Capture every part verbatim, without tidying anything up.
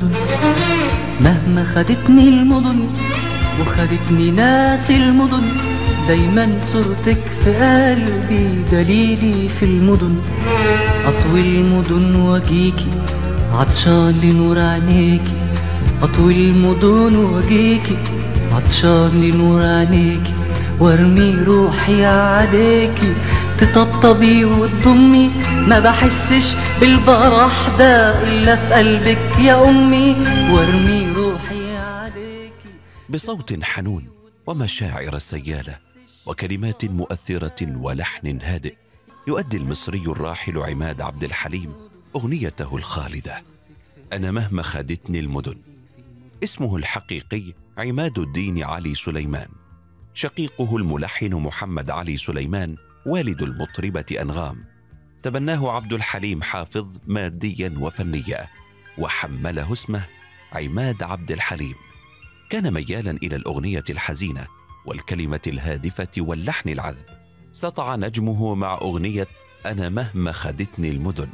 مهما خدتني المدن وخدتني ناس المدن، دايما صورتك في قلبي دليلي في المدن. أطوي المدن واجيكي عطشان لنور عينيكي، أطوي المدن واجيكي عطشان لنور عينيكي، وارمي روحي عليكي تطبطبي وتضمي، ما بحسش بالبرح ده إلا في قلبك يا أمي، وارمي روحي عليكي. بصوت حنون ومشاعر سيالة وكلمات مؤثرة ولحن هادئ، يؤدي المصري الراحل عماد عبد الحليم أغنيته الخالدة أنا مهما خدتني المدن. اسمه الحقيقي عماد الدين علي سليمان، شقيقه الملحن محمد علي سليمان والد المطربة أنغام. تبناه عبد الحليم حافظ ماديا وفنيا وحمله اسمه عماد عبد الحليم. كان ميالا إلى الأغنية الحزينة والكلمة الهادفة واللحن العذب. سطع نجمه مع أغنية أنا مهما خدتني المدن.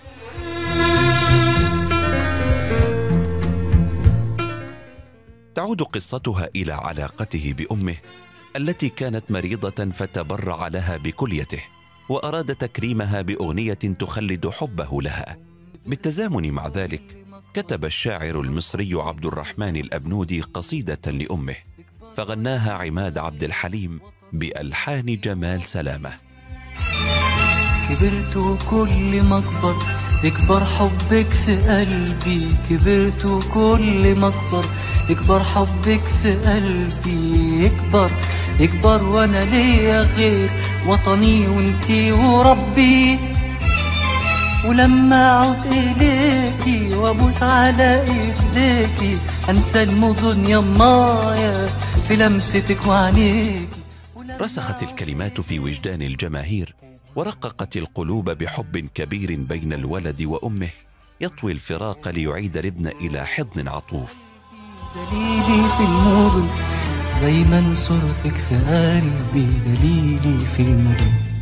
تعود قصتها إلى علاقته بأمه التي كانت مريضة فتبرع لها بكليته، وأراد تكريمها بأغنية تخلد حبه لها. بالتزامن مع ذلك كتب الشاعر المصري عبد الرحمن الأبنودي قصيدة لأمه، فغناها عماد عبد الحليم بألحان جمال سلامة. كبرت وكل ما اكبر يكبر حبك في قلبي، كبرت وكل ما اكبر يكبر حبك في قلبي، يكبر يكبر وانا ليا غير وطني وانتي وربي. ولما اعود اليكي وابوس على ايديكي انسى المدن يمايا في لمستك وعينيكي. رسخت الكلمات في وجدان الجماهير ورققت القلوب بحب كبير بين الولد وأمه، يطوي الفراق ليعيد الابن إلى حضن عطوف. دليلي في المدن دايما صورتك في قلبي، دليلي في المدن.